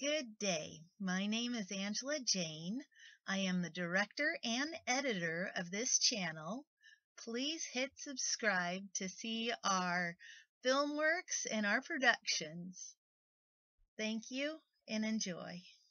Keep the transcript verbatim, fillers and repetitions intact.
Good day. My name is Angela Jane. I am the director and editor of this channel. Please hit subscribe to see our filmworks and our productions. Thank you and enjoy.